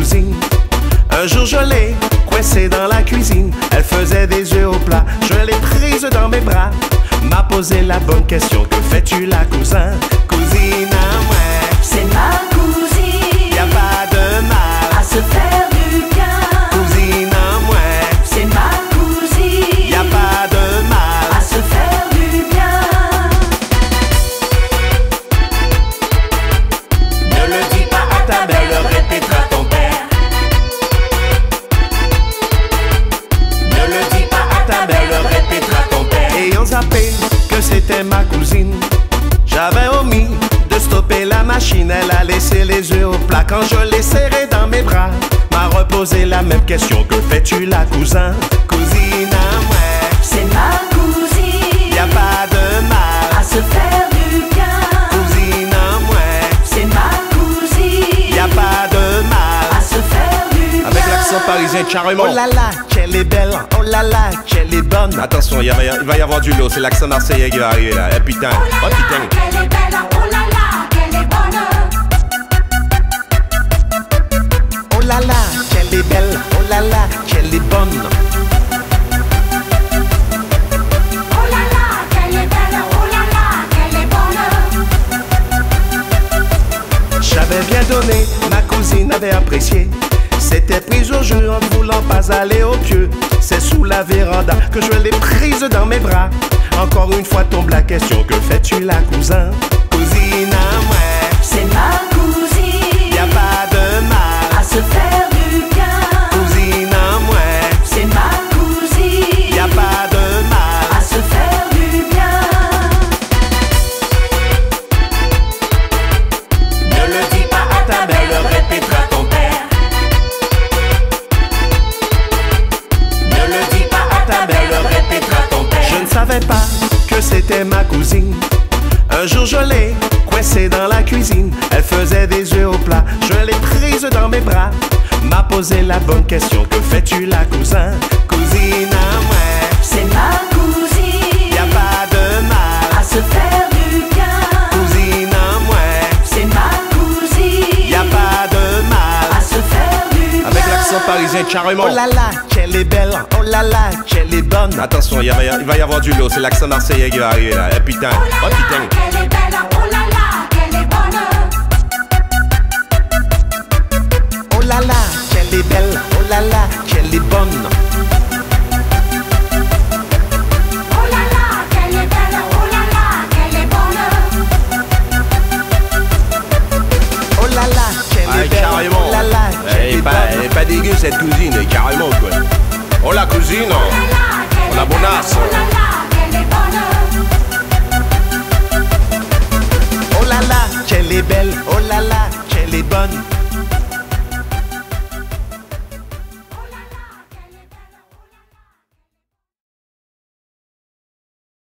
cousine. Un jour je l'ai coincée dans la cuisine. Elle faisait des œufs au plat. Je l'ai prise dans mes bras. M'a posé la bonne question. Que fais-tu là, cousin? Cousine à moi. C'est ma cousine. Y'a pas de mal à se faire du bien. Cousine à moi. C'est ma cousine. Y'a pas de mal à se faire du bien. Ne le dis pas à ta mère, le répétera ton père. Ne le dis pas à ta mère, le répétera ton père. Ayant zappé que c'était ma cousine, j'avais omis de stopper la machine. Elle a laissé les œufs au plat. Quand je l'ai serré dans mes bras, m'a reposé la même question. Que fais-tu là, cousin? Cousine à moi. C'est ma cousine. Y'a pas de mal à se faire du bien. Cousine à moi. C'est ma cousine. Y'a pas de mal à se faire du bien. Avec l'accent parisien, carrément. Oh là là, qu'elle est belle. Oh là là, qu'elle est bonne. Attention, il va y avoir du lot. C'est l'accent marseillais qui va arriver là. Eh putain, oh putain. Qu'elle est belle, oh là là, qu'elle est bonne. Oh là là, qu'elle est belle. Oh là là, qu'elle est bonne. Oh là là, qu'elle est belle, oh là là, qu'elle est bonne. J'avais bien donné, ma cousine avait apprécié. C'était prise au jeu en ne voulant pas aller au pieu. C'est sous la véranda que je l'ai prise dans mes bras. Encore une fois tombe la question. Que fais-tu là, cousin? Cousine à moi. C'est ma cousine. Y'a pas de mal à se faire du bien. Cousine à moi. C'est ma cousine. Y'a pas de mal à se faire du bien. Ne le dis pas à ta mère, le répétera ton père. Ne le dis pas à ta mère, le répétera ton père. Je ne savais pas que c'était ma cousine. Un jour je l'ai coincée dans la cuisine. Elle faisait des œufs au plat. Je l'ai prise dans mes bras. M'a posé la bonne question. Que fais-tu là, cousin? Cousine à moi. C'est ma cousine. Y'a pas de mal à se faire du bien. Cousine à moi. C'est ma cousine. Y'a pas de mal à se faire du bien. Avec l'accent parisien, carrément. Oh là là, qu'elle est belle. Oh là là, qu'elle est bonne. Attention, il va y avoir du lot. C'est l'accent marseillais qui va arriver là. Eh putain, oh putain. Qu'elle est belle, oh là là, qu'elle est bonne. Oh là là, qu'elle est belle. Oh là là, qu'elle est bonne. Oh là là, qu'elle est belle, oh là là, qu'elle est bonne. Oh là là, qu'elle Ah, est belle. carrément. Oh là là, qu'elle est bonne. Elle est pas dégueu cette cousine, carrément quoi. Oh la cousine, oh la bonasse. Oh là là, qu'elle est bonne. Oh là là, qu'elle est belle. Oh là là, qu'elle est bonne.